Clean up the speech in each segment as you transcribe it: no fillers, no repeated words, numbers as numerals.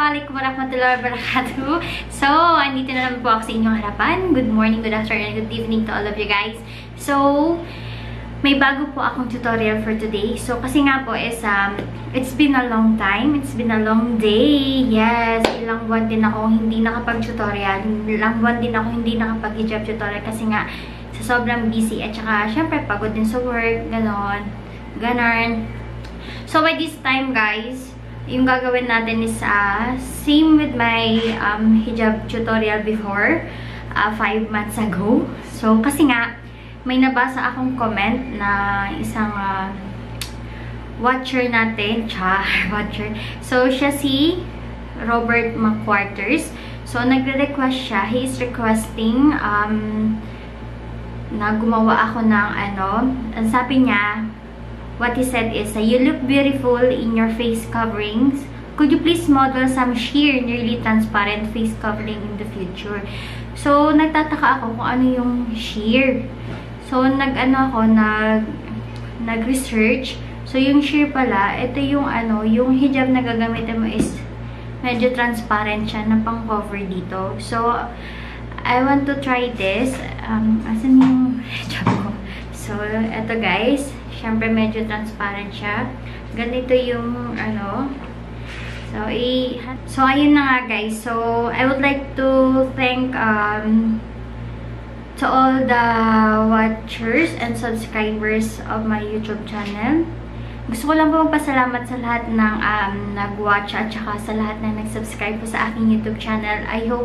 Assalamualaikum warahmatullahi wabarakatuh. So, andito na naman po ako sa inyong harapan. Good morning, good afternoon, good evening to all of you guys. So, may bago po akong tutorial for today. So, kasi nga po is, it's been a long time. It's been a long day. Yes, ilang buwan din ako hindi nakapag-tutorial. Ilang buwan din ako hindi nakapag-hijab tutorial kasi nga sa sobrang busy at saka syempre pagod din sa work, ganon. So, by this time guys, yung gagawin natin is same with my hijab tutorial before, 5 months ago. So, kasi nga, may nabasa akong comment na isang watcher natin, watcher. So, siya si Robert McQuarters. So, nagre-request siya. He is requesting na gumawa ako ng ang sabi niya, what he said is, you look beautiful in your face coverings. Could you please model some sheer, nearly transparent face covering in the future? So, nagtataka ako kung ano yung sheer. So, nag-research. So, yung sheer pala, ito yung yung hijab na gagamitin mo is medyo transparent siya na pang-cover dito. So, I want to try this. Asan yung hijab ko? So, ito guys. Siyempre, medyo transparent siya. Ganito yung, So, ayun na nga, guys. So, I would like to thank, to all the watchers and subscribers of my YouTube channel. Gusto ko lang po magpasalamat sa lahat ng nag-watch at saka sa lahat na nag-subscribe po sa aking YouTube channel.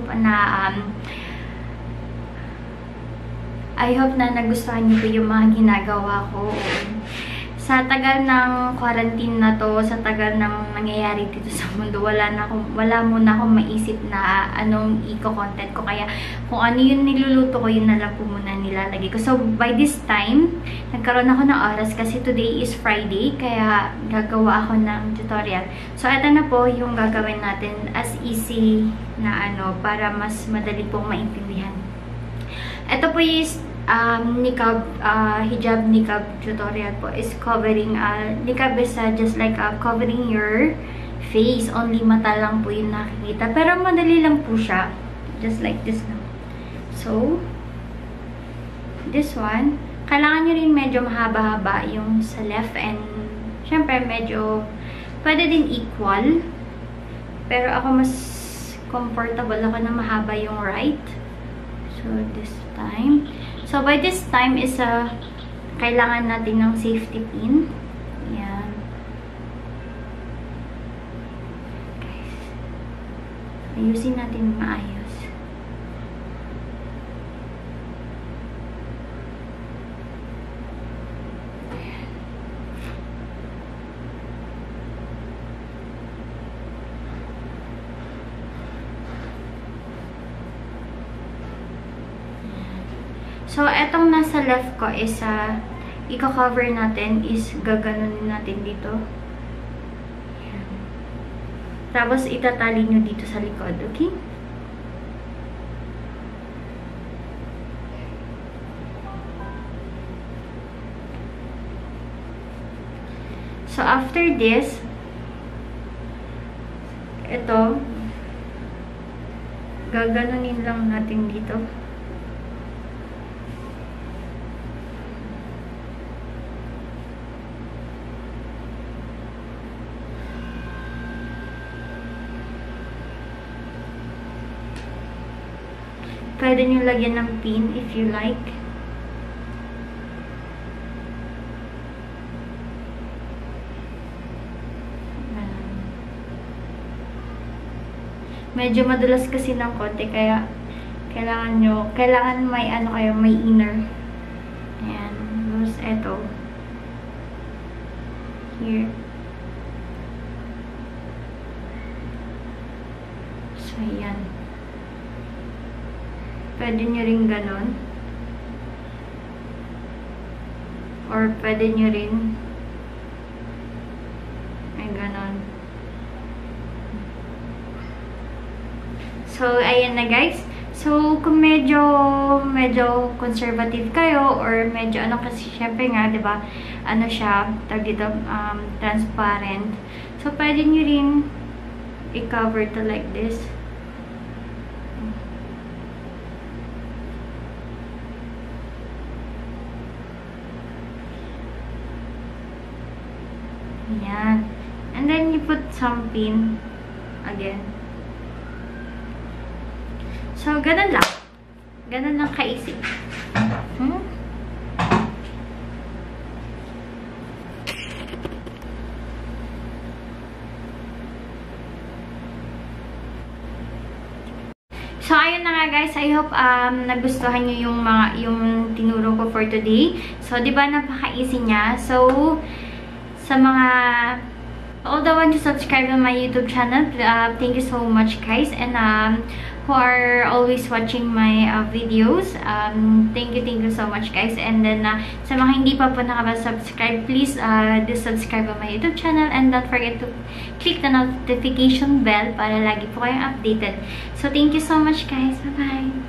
I hope na nagustuhan niyo po yung mga ginagawa ko. Sa tagal ng quarantine na to, sa tagal ng nangyayari dito sa mundo, wala muna akong maisip na anong i-content ko. Kaya kung ano yung niluluto ko, yun na lang po muna nilalagay ko. So, by this time, nagkaroon ako ng oras kasi today is Friday, kaya gagawa ako ng tutorial. So, ito na po yung gagawin natin as easy na para mas madali pong maintindihan. Ito po is hijab niqab tutorial po is covering, niqab is just like covering your face, only mata lang po yung nakikita, pero madali lang po siya, just like this lang. So, this one, kailangan nyo rin medyo mahaba-haba yung sa left and syempre medyo pwede din equal, pero ako mas comfortable ako na mahaba yung right. So, this time. So, by this time is, kailangan natin ng safety pin. Ayan. Guys. Ayusin natin maayos. Ayan. So, etong nasa left ko is, i-cover natin is gaganunin natin dito. Ayan. Tapos, itatali nyo dito sa likod, okay? So, after this, ito, gaganunin lang natin dito. Pwede nyo lagyan ng pin if you like. Medyo madulas kasi ng konti, kaya kailangan may may inner. Ayan. Tapos eto. Here. So, ayan. Pwede nyo rin ganon. Or pwede nyo rin ay ganon. So, ayan na guys. So, kung medyo conservative kayo or medyo kasi syempre nga, 'di ba? Siya, tawag dito, transparent. So, pwede nyo rin i-cover to like this. Ayan. And then you put some pin again. So, ganun lang. Ganun lang kaisip. So, ayun na nga guys. I hope nagustuhan nyo yung tinuro ko for today. So, di ba napaka-easy niya? So, sa mga all the ones who subscribe on my YouTube channel, thank you so much guys. And who are always watching my videos, thank you so much guys. And then sa mga hindi pa po nakasubscribe, please do subscribe on my YouTube channel, and don't forget to click the notification bell para lagi po kayong updated. So thank you so much guys. Bye bye.